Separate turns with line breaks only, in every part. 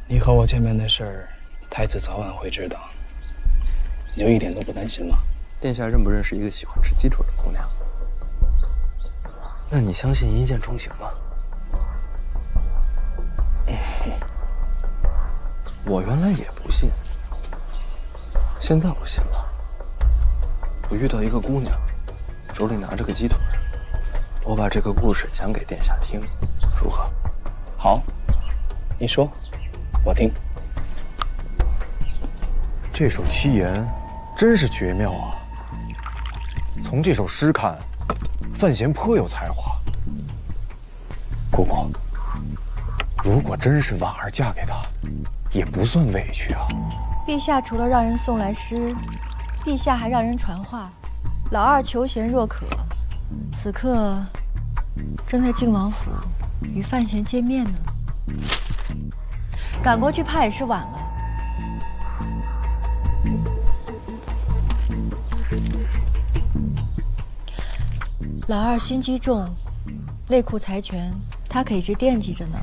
你和我见面的事儿，太子早晚会知道，你就一点都不担心吗？
殿下认不认识一个喜欢吃鸡腿的姑娘？那你相信一见钟情吗？我原来也不信，现在我信了。我遇到一个姑娘，手里拿着个鸡腿，我把这个故事讲给殿下听，如何？
好，你说，我听。
这首七言真是绝妙啊！从这首诗看，范闲颇有才华。姑姑，如果真是婉儿嫁给他，也不算委屈啊。
陛下除了让人送来诗，陛下还让人传话，老二求贤若渴，此刻正在靖王府与范闲见面呢。赶过去怕也是晚了。老二心机重，内库财权，他可一直惦记着呢。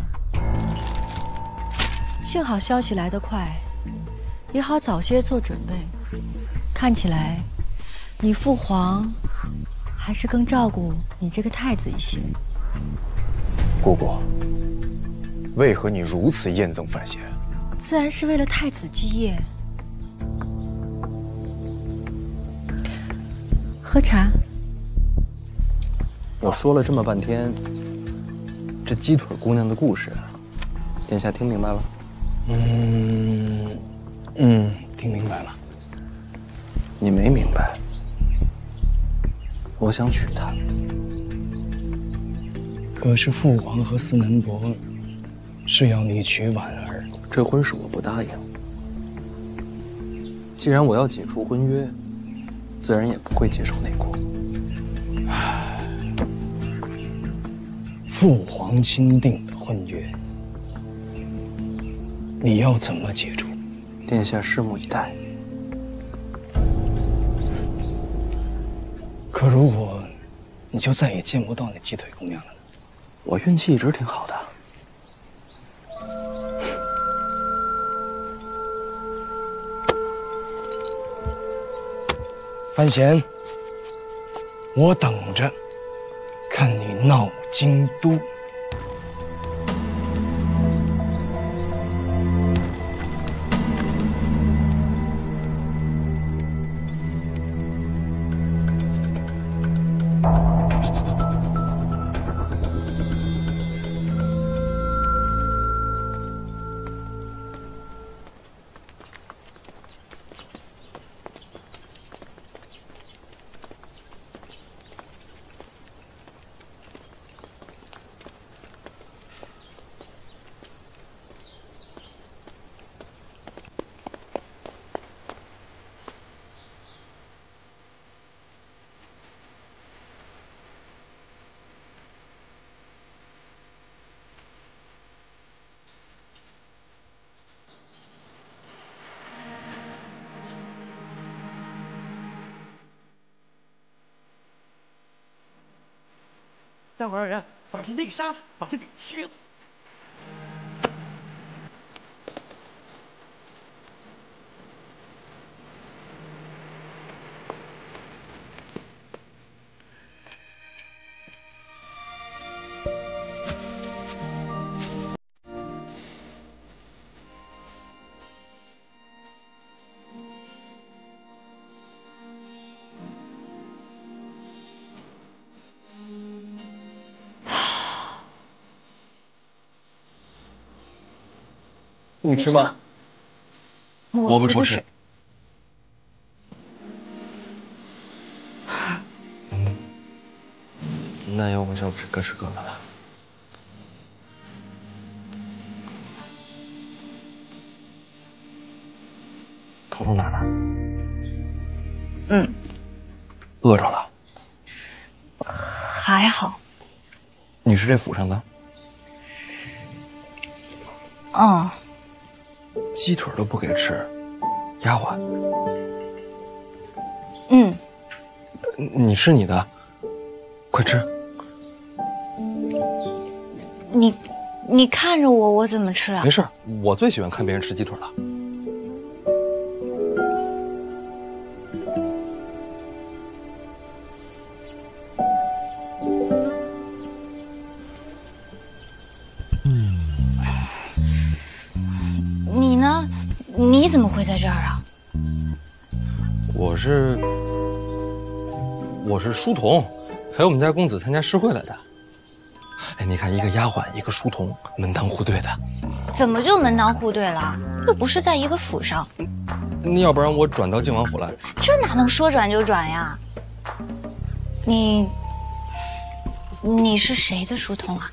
幸好消息来得快，也好早些做准备。看起来，你父皇还是更照顾你这个太子一些。
姑姑，为何你如此厌憎范闲？
自然是为了太子基业。喝茶。
我说了这么半天，这鸡腿姑娘的故事，殿下听明白了？
听明白了。
你没明白，我想娶她。
可是父皇和司南伯是要你娶婉儿，
这婚事我不答应。既然我要解除婚约，自然也不会接受内裤。
父皇钦定的婚约，你要怎么解除？
殿下拭目以待。
可如果你就再也见不到那鸡腿姑娘了呢？
我运气一直挺好的。
范闲，我等着看你闹京都。
待会儿人把这内纱把它给切了。
你吃吗？我不吃。那要不就各吃各的吧。头从哪了？饿着了？
还好。
你是这府上的？鸡腿都不给吃，丫鬟。你是你的，快吃。
你看着我，我怎么吃啊？
没事，我最喜欢看别人吃鸡腿了。
你呢？你怎么会在这儿啊？
我是书童，陪我们家公子参加诗会来的。哎，你看，一个丫鬟，一个书童，门当户对的。
怎么就门当户对了？又不是在一个府上。
那要不然我转到靖王府来？
这哪能说转就转呀？你是谁的书童啊？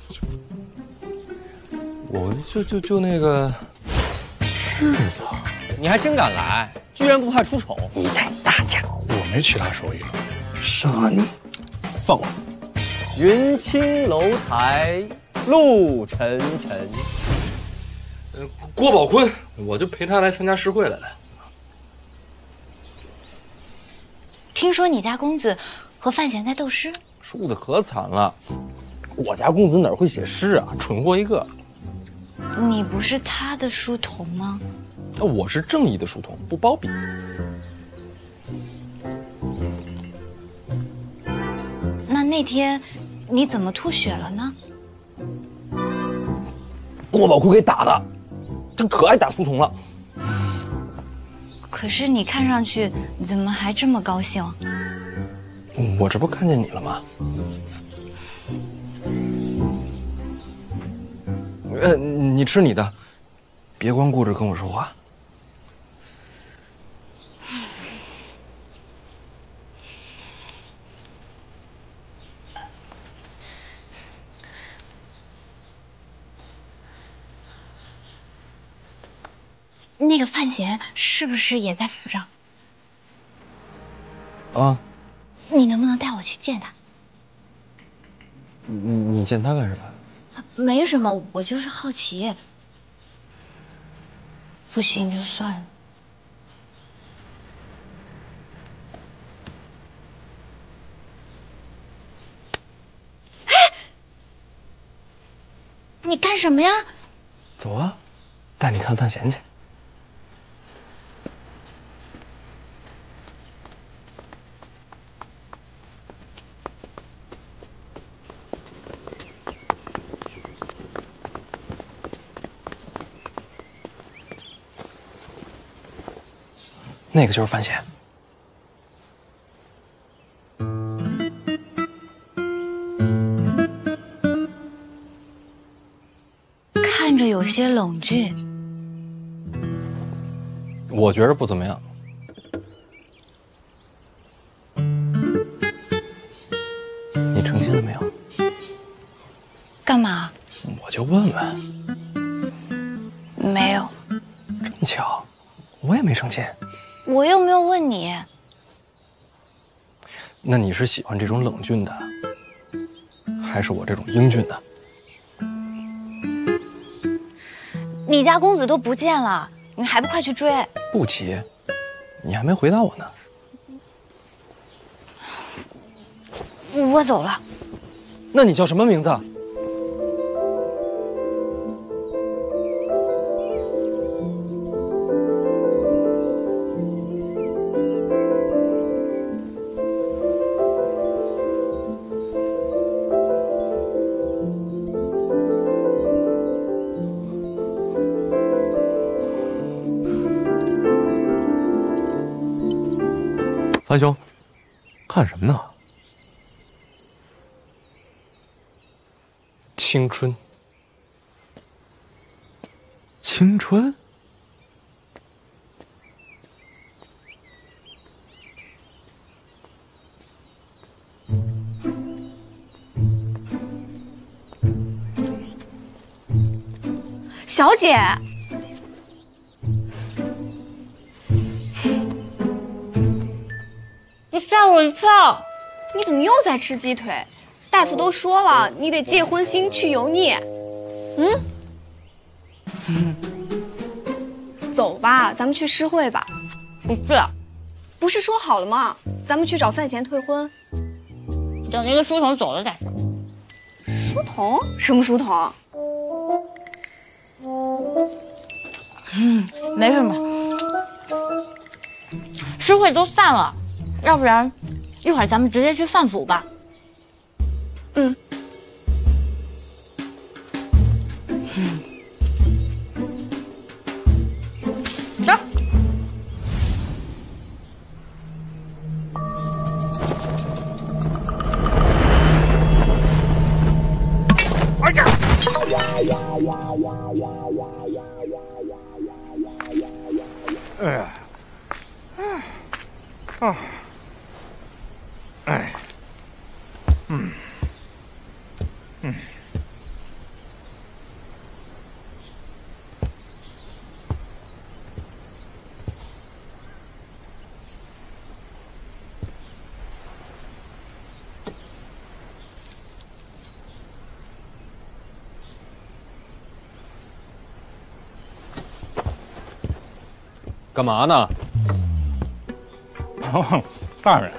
我就那个
世子，
你还真敢来，居然不怕出丑？
你太大家，我没其他手艺了，杀你！放肆！
云青楼台，露沉沉。
郭宝坤，我就陪他来参加诗会来了。
听说你家公子和范闲在斗诗，
输的可惨了。我家公子哪会写诗啊？蠢货一个。
你不是他的书童吗？
我是正义的书童，不包庇。
那天你怎么吐血了呢？
郭宝坤给打的，他可爱打书童了。
可是你看上去怎么还这么高兴？
我这不看见你了吗？你吃你的，别光顾着跟我说话。
那个范闲是不是也在府上？
啊，
你能不能带我去见他？
你见他干什么？
没什么，我就是好奇。不行就算了。哎，你干什么呀？
走啊，带你看范闲去。那个就是范闲。
看着有些冷峻。
我觉着不怎么样。你成亲了没有？
干嘛？
我就问问。
没有。
这么巧，我也没成亲。
我又没有问你。
那你是喜欢这种冷峻的，还是我这种英俊的？
你家公子都不见了，你还不快去追？
不急，你还没回答我呢。
我走了。
那你叫什么名字？
范兄，看什么呢？
青春。
青春？
小姐。
你吓我一跳！
你怎么又在吃鸡腿？大夫都说了，你得戒荤腥去油腻。走吧，咱们去诗会吧。
不是，
不是说好了吗？咱们去找范闲退婚。
等那个书童走了再说。
书童？什么书童？
没什么。诗会都散了，要不然一会儿咱们直接去饭府吧。
嗯。
走。
哎呀！哎呀！啊！哎！
干嘛呢？
大人，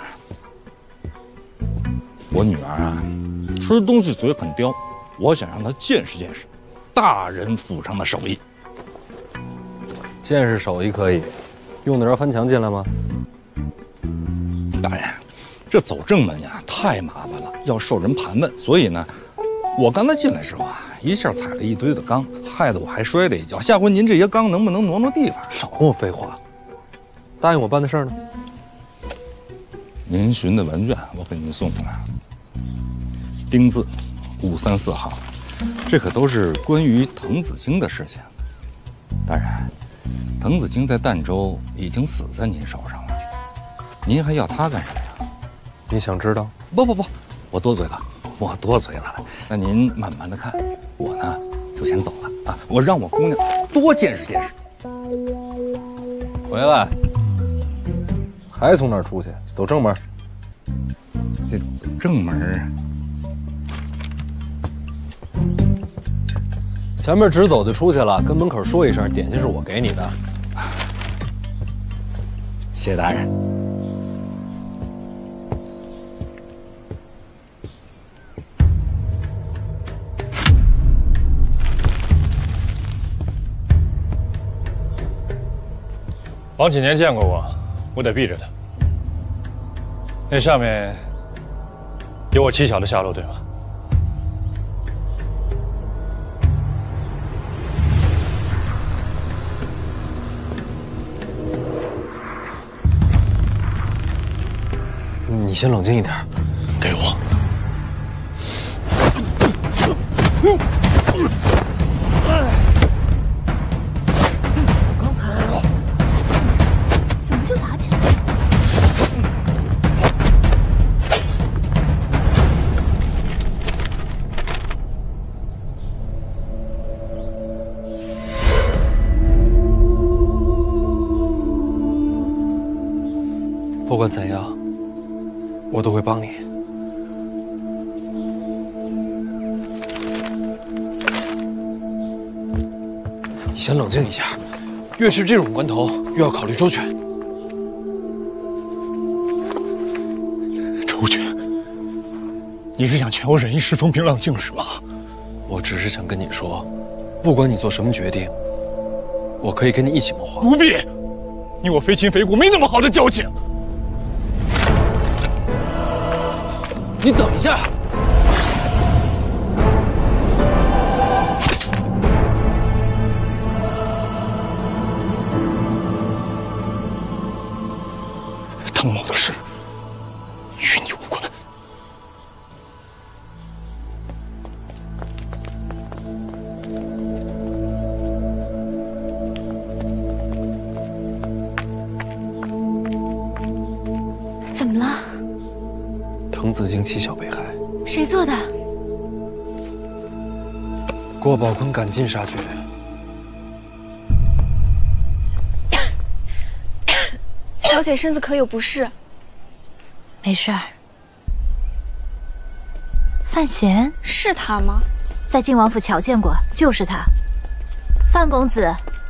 我女儿啊，吃东西嘴很刁，我想让她见识见识大人府上的手艺。
见识手艺可以，用得着翻墙进来吗？
大人，这走正门呀太麻烦了，要受人盘问，所以呢，我刚才进来时候啊，一下踩了一堆的缸，害得我还摔了一跤。下回您这些缸能不能挪挪地方？
少跟我废话。答应我办的事儿呢？
您询的文卷我给您送过来了，丁字534号，这可都是关于滕子京的事情。大人，滕子京在儋州已经死在您手上了，您还要他干什么呀？
你想知道？
不，我多嘴了，我多嘴了。那您慢慢的看，我呢就先走了啊，我让我姑娘多见识见识。
回来。还从哪儿出去？走正门。
这走正门，
前面直走就出去了，跟门口说一声，点心是我给你的。
谢大人。
王启年见过我，我得避着他。那上面有我妻小的下落，对吗？
你先冷静一点，
给我。
刚才怎么就打起来了？
不管怎样，我都会帮你。你先冷静一下，越是这种关头，越要考虑周全。
周全，你是想劝我忍一时风平浪静是吗？
我只是想跟你说，不管你做什么决定，我可以跟你一起谋划。
不必，你我非亲非故，没那么好的交情。
你等一下。
滕某的事与你无关。
怎么了？
滕子京妻小被害，
谁做的？
郭宝坤赶尽杀绝。
小姐身子可有不适？
没事儿。范闲
是他吗？
在靖王府瞧见过，就是他。范公子，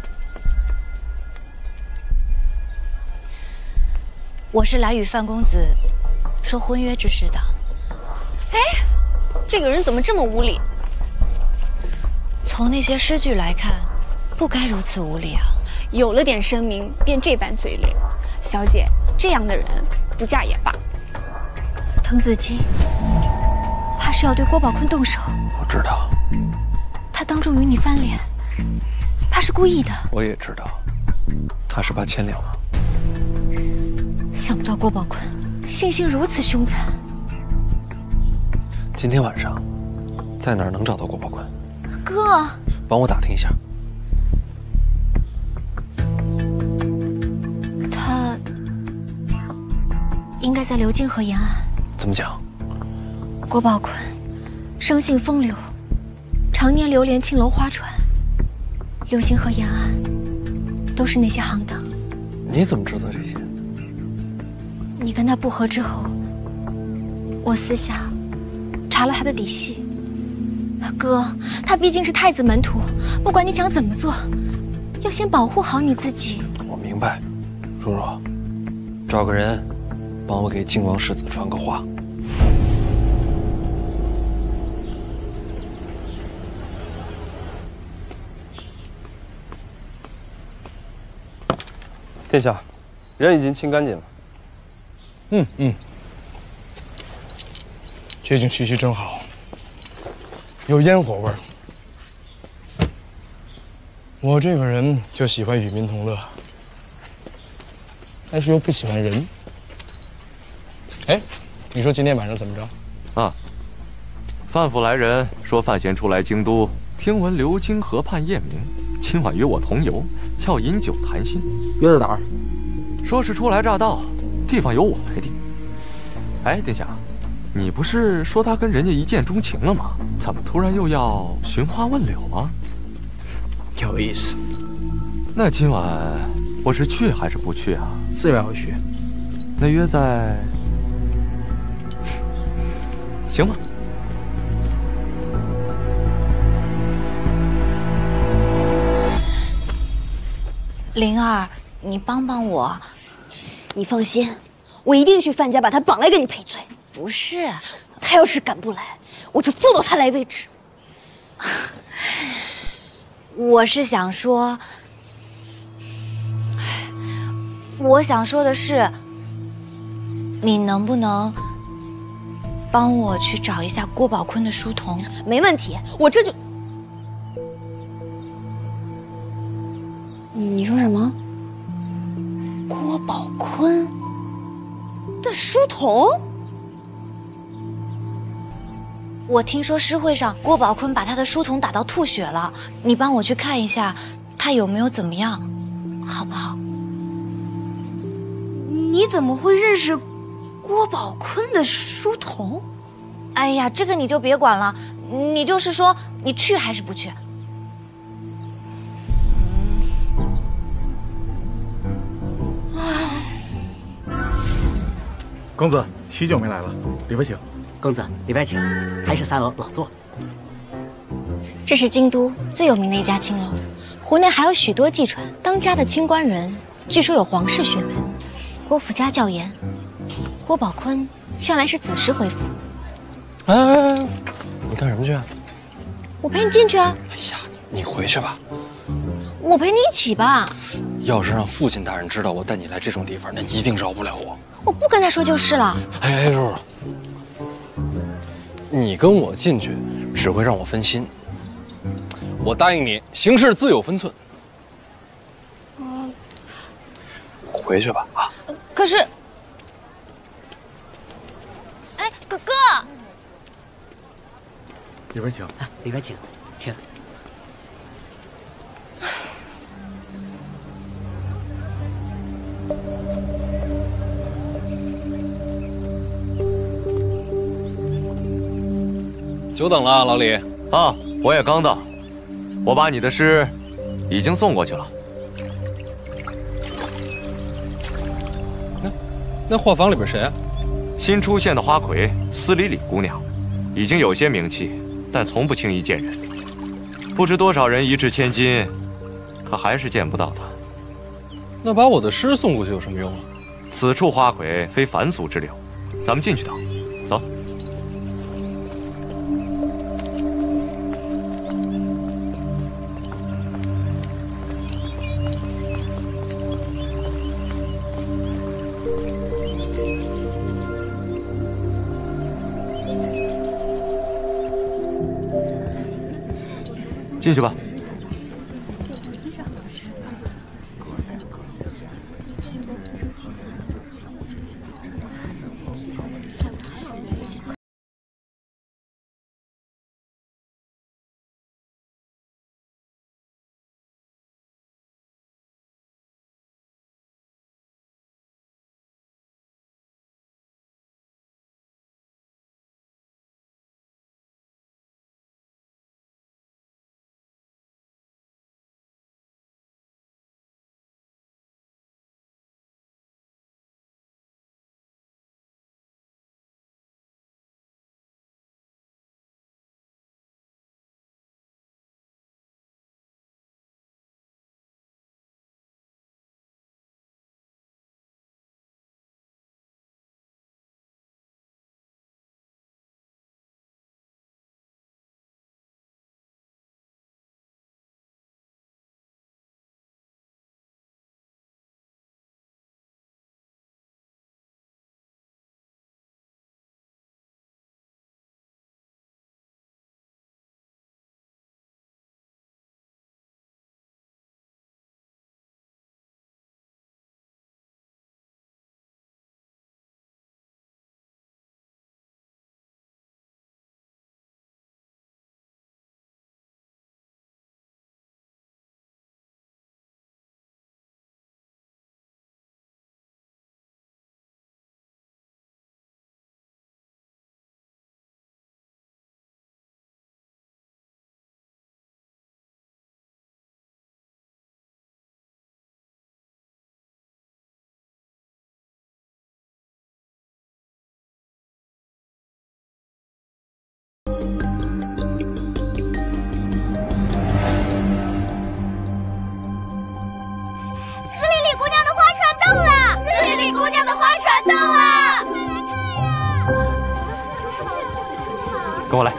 我是来与范公子说婚约之事的。
哎，这个人怎么这么无礼？
从那些诗句来看，
不该如此无礼啊！
有了点声名，便这般嘴脸。小姐，这样的人不嫁也罢。
滕子京怕是要对郭宝坤动手。
我知道。
他当众与你翻脸，怕是故意的。
我也知道，他是怕牵连我。
想不到郭宝坤性性如此凶残。
今天晚上，在哪儿能找到郭宝坤？
哥，
帮我打听一下。
他应该在流金河沿岸。
怎么讲？
郭宝坤生性风流，常年流连青楼花船，流金河沿岸都是那些行当。
你怎么知道这些？
你跟他不和之后，我私下查了他的底细。哥，他毕竟是太子门徒，不管你想怎么做，要先保护好你自己。
我明白，如如，找个人帮我给靖王世子传个话。
殿下，人已经清干净了。
这景气息真好，有烟火味儿。我这个人就喜欢与民同乐，但是又不喜欢人。哎，你说今天晚上怎么着？
啊，范府来人说范闲初来京都，听闻流经河畔宴名，今晚约我同游，要饮酒谈心。
约在哪儿？
说是初来乍到，地方由我来定。哎，殿下，你不是说他跟人家一见钟情了吗？怎么突然又要寻花问柳啊？
有意思。
那今晚我是去还是不去啊？
自然要去。
那约在……行吧。
灵儿，你帮帮我。
你放心，我一定去范家把他绑来给你赔罪。
不是，
他要是敢不来，我就揍到他来为止。
我是想说，我想说的是，你能不能帮我去找一下郭宝坤的书童？
没问题，我这就……你说什么？郭宝坤的书童？
我听说诗会上郭宝坤把他的书童打到吐血了，你帮我去看一下，他有没有怎么样，好不好？
你怎么会认识郭宝坤的书童？
哎呀，这个你就别管了，你就是说你去还是不去？
公子，许久没来了，里边请。
公子，里边请，还是3楼老座。
这是京都最有名的一家青楼，湖内还有许多妓传，当家的清官人据说有皇室血脉。郭府家教严，郭宝坤向来是子时回府。
哎，你干什么去啊？
我陪你进去啊。
哎呀，你回去吧。
我陪你一起吧。
要是让父亲大人知道我带你来这种地方，那一定饶不了我。
我不跟他说就是了。
哎，叔叔，你跟我进去只会让我分心。我答应你，行事自有分寸。回去吧啊！
可是，哎，哥哥，
里边请，
里边请，请。
久等了，老李。
啊，我也刚到，我把你的诗已经送过去了。
那画舫里边谁啊？
新出现的花魁司礼礼姑娘，已经有些名气，但从不轻易见人。不知多少人一掷千金，可还是见不到她。
那把我的诗送过去有什么用啊？
此处花魁非凡俗之流，咱们进去等。走。 进去吧。跟我来。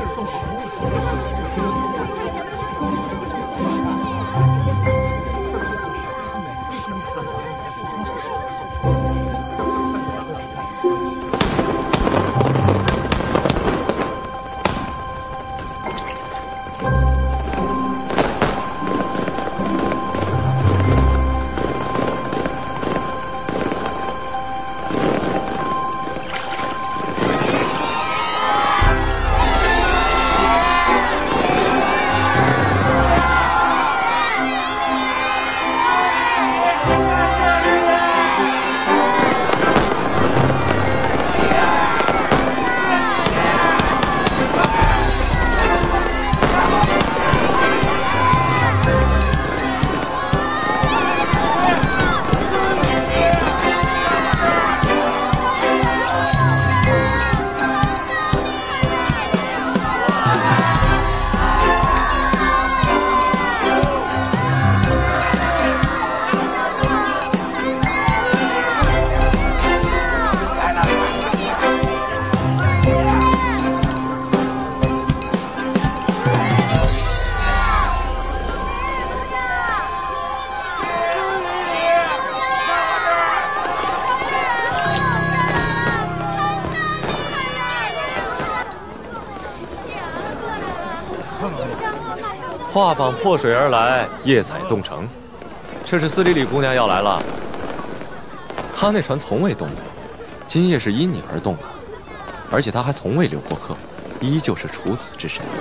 画舫破水而来，夜采动城。这是斯里里姑娘要来了。她那船从未动过，今夜是因你而动的，而且她还从未留过客，依旧是处子之身。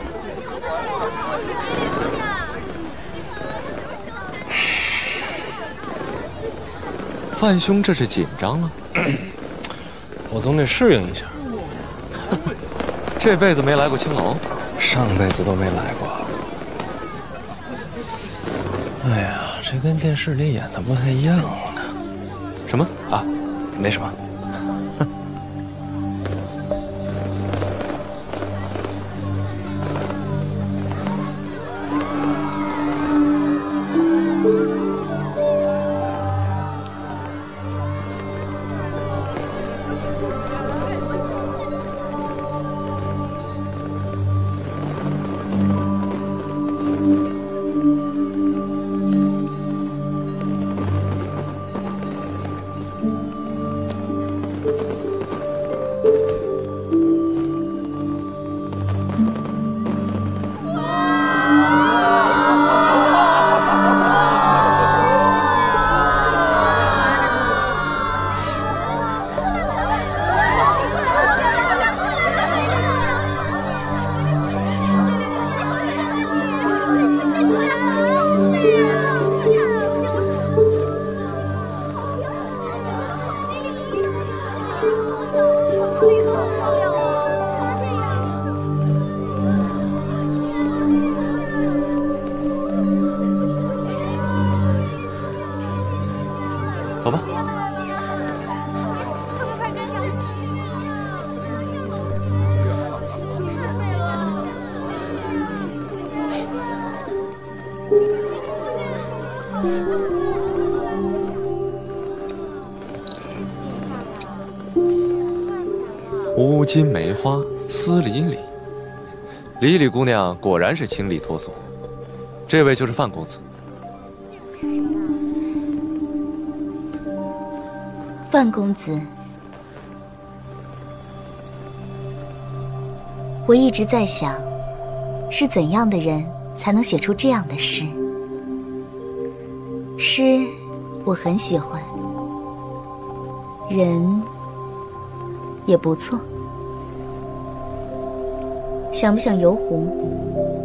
范兄，这是紧张了？
我总得适应一下。
这辈子没来过青楼，
上辈子都没来过。哎呀，这跟电视里演的不太一样啊。
什么
啊？没什么。
乌金梅花丝里里，里里姑娘果然是清丽脱俗。这位就是范公子。
范公子，我一直在想，是怎样的人才能写出这样的诗？诗，我很喜欢，人也不错。想不想游湖？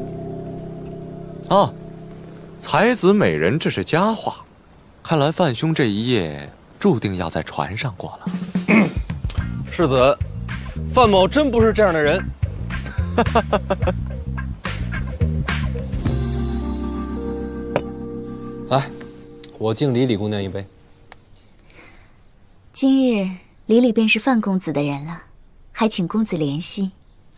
啊，才子美人，这是佳话。看来范兄这一夜注定要在船上过了。
世子，范某真不是这样的人。来，我敬李李姑娘一杯。
今日李李便是范公子的人了，还请公子怜惜。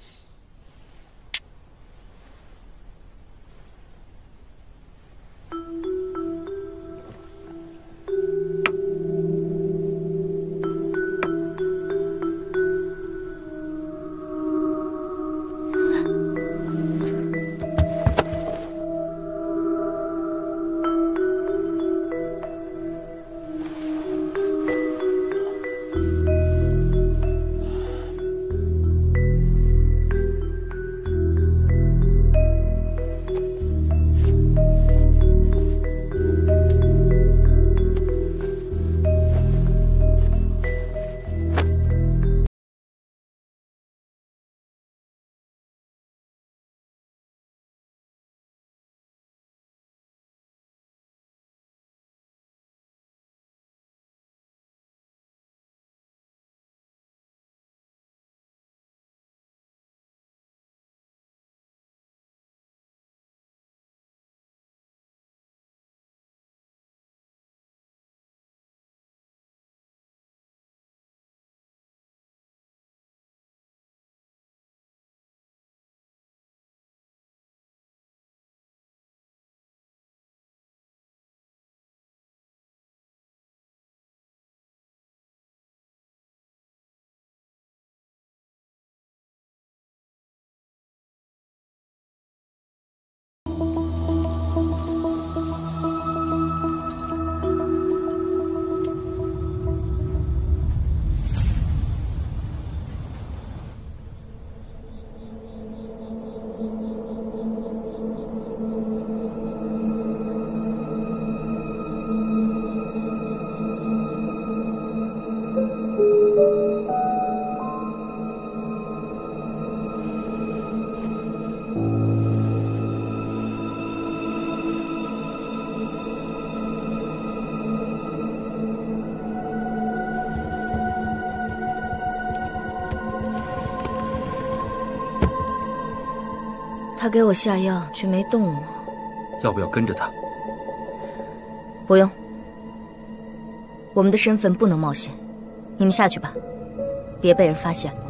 他给我下药，却没动我。
要不要跟着他？
不用，我们的身份不能冒险。你们下去吧，别被人发现了。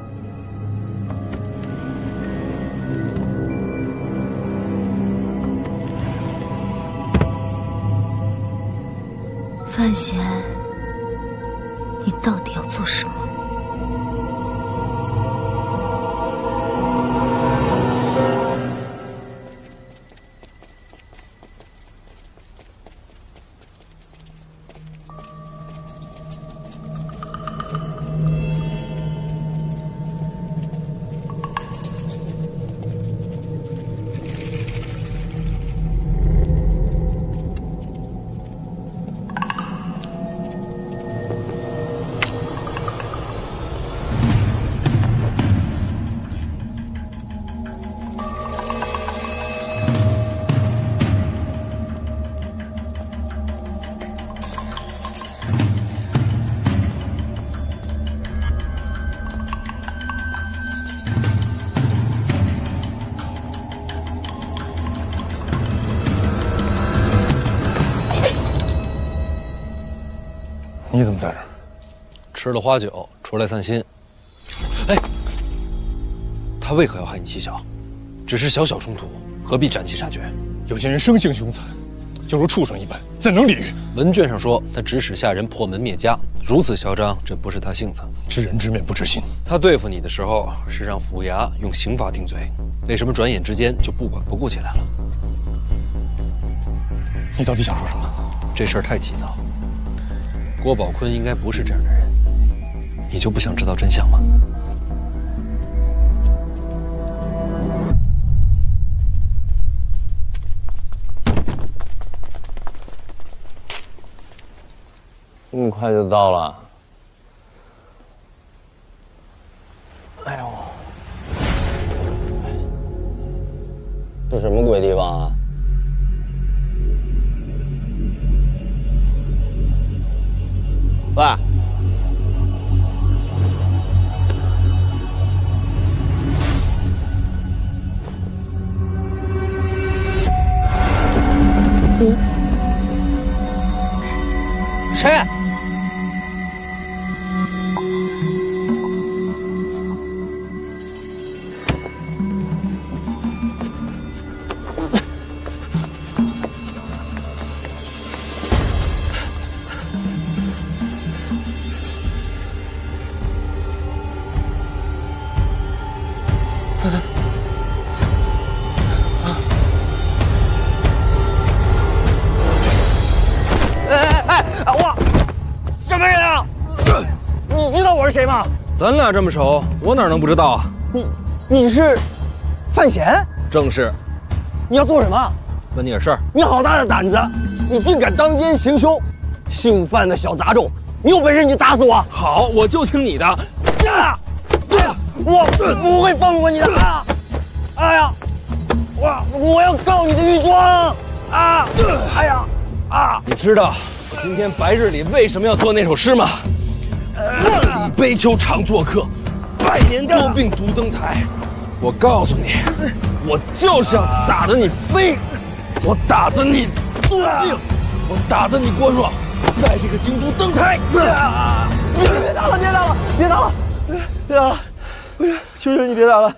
范闲，你到底要做什么？
你怎么在这儿？
吃了花酒，出来散心。哎，他为何要害你妻小？只是小小冲突，何必斩妻杀绝？
有些人生性凶残，
就如畜生一般，怎能理喻？
文卷上说他指使下人破门灭家，如此嚣张，这不是他性子。
知人知面不知心。
他对付你的时候是让府衙用刑罚定罪，为什么转眼之间就不管不顾起来了？
你到底想说什么？
这事儿太急躁。郭宝坤应该不是这样的人，你就不想知道真相吗？
这么快就到了？哎呦，这什么鬼地方啊？喂， 谁？ 谁吗？
咱俩这么熟，我哪能不知道啊？
你是范闲？
正是。
你要做什么？
问你点事儿。
你好大的胆子！你竟敢当奸行凶！姓范的小杂种，你有本事你打死我！
好，我就听你的。
我不会放过你的！哎呀，我要告你的御庄！哎呀！
你知道我今天白日里为什么要做那首诗吗？李悲秋常做客，100年多病独登台。我告诉你，我就是要打得你飞，我打得你病，我打得你郭若在这个京都登台。别打了，别打了，别打了，别打了！不是，求求你别打了！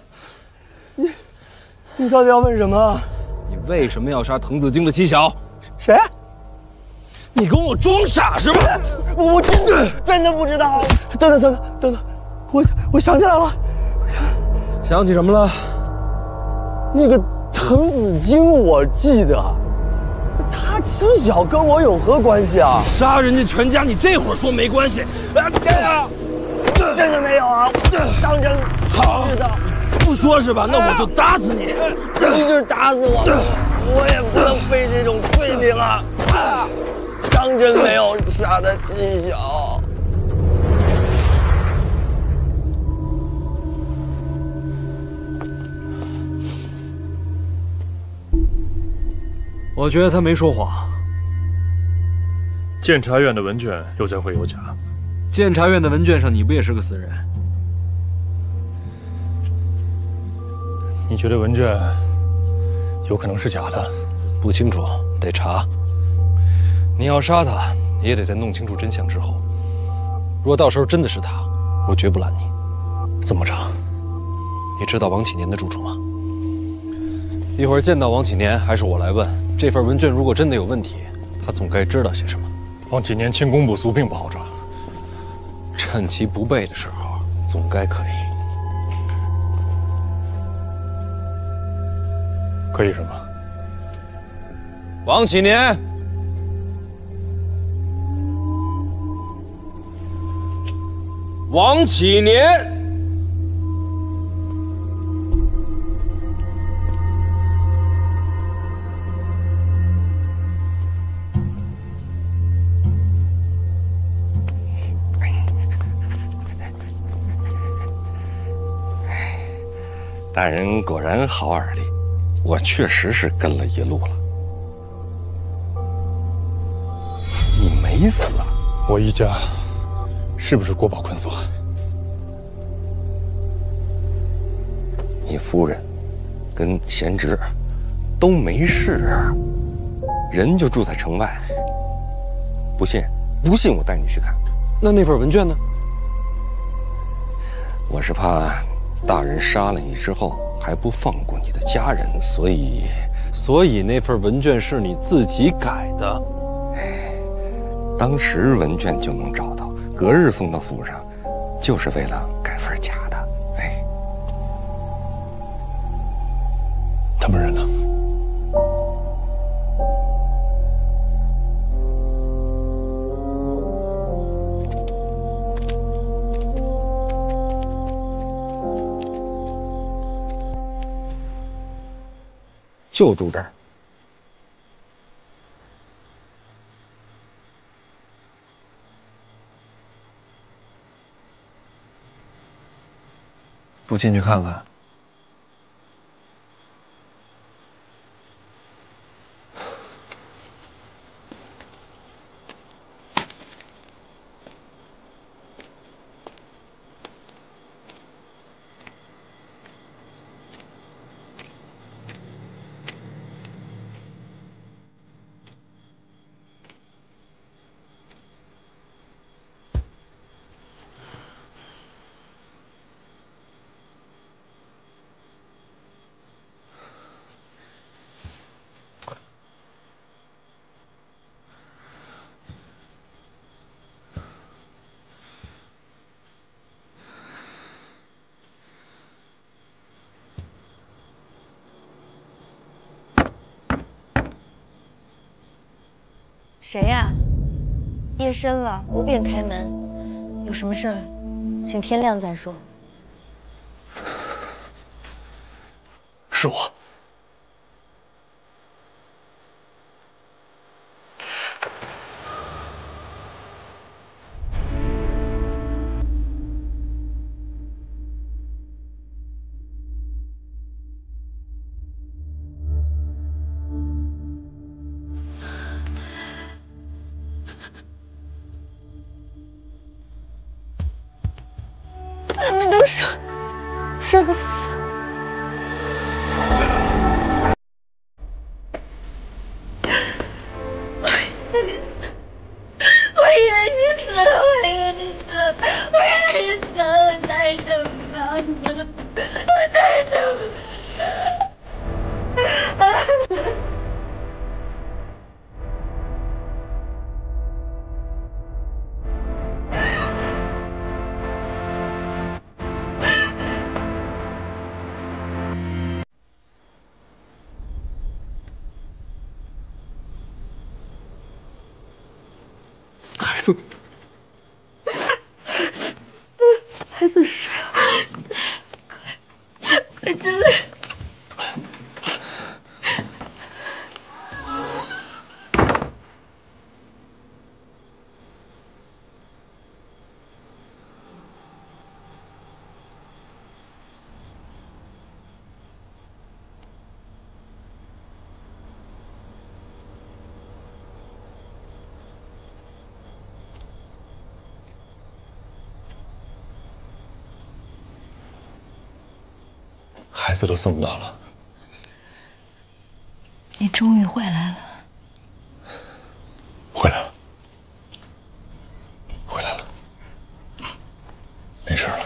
你到底要问什么？你为什么要杀滕子京的妻小？
谁？
你跟我装傻是吧？
我真的不知道。等等，我想起来了。
想起什么了？
那个滕子京，我记得，他妻小跟我有何关系啊？
杀人家全家，你这会儿说没关系？
真的没有啊！当真
好，不说是吧？那我就打死你！
你就是打死我，我也不能背这种罪名啊！当真没有杀的妻小。
我觉得他没说谎。
监察院的文卷又怎会有假？
监察院的文卷上，你不也是个死人？
你觉得文卷有可能是假的？
不清楚，得查。你要杀他，也得在弄清楚真相之后。如果到时候真的是他，我绝不拦你。
怎么查？
你知道王启年的住处吗？一会儿见到王启年，还是我来问。这份文卷如果真的有问题，他总该知道些什么。
王启年轻工部俗，并不好抓。
趁其不备的时候，总该可以。
可以什么？
王启年，王启年。
大人果然好耳力，我确实是跟了一路了。你没死啊？
我一家是不是郭宝坤所害？
你夫人跟贤侄都没事，人就住在城外。不信，我带你去看。
那份文卷呢？
我是怕大人杀了你之后还不放过你的家人，所以
所以那份文卷是你自己改的。
当时文卷就能找到，隔日送到府上，就是为了改份假的。哎，
他们人呢？
就住这儿。
不进去看看？
谁呀？夜深了，不便开门。有什么事儿，请天亮再说。
是我。
他们都说生死。我以为你死了，我以为你死了，我以为你死了，我再也等不到你了，我再也等不到。
孩子，
孩子是谁啊？快进来！
孩子都送不到了，
你终于回来了。
回来了，回来了，没事了。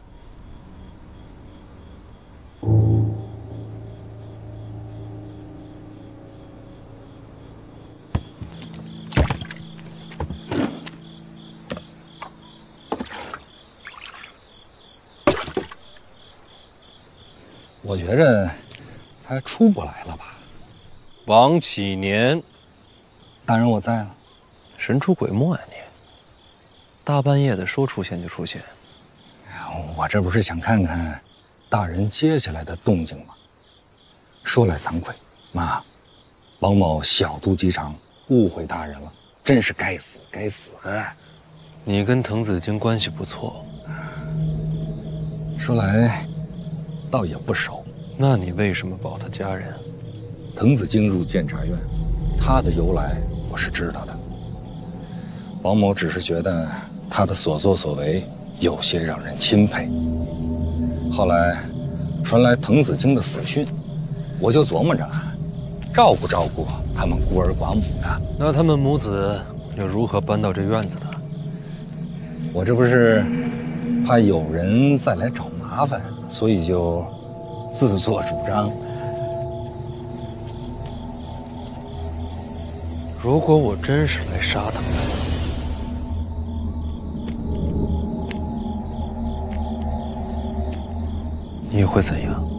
我觉着他出不来了吧？
王启年，
大人我在了。
神出鬼没呀你！大半夜的说出现就出现。
我这不是想看看大人接下来的动静吗？说来惭愧，妈，王某小肚鸡肠，误会大人了，真是该死该死！
你跟滕子京关系不错，
说来倒也不熟。
那你为什么保他家人？
滕子京入监察院，他的由来我是知道的。王某只是觉得他的所作所为有些让人钦佩。后来传来滕子京的死讯，我就琢磨着照顾照顾他们孤儿寡母的。
那他们母子又如何搬到这院子的？
我这不是怕有人再来找麻烦，所以就自作主张。
如果我真是来杀他们的，你会怎样？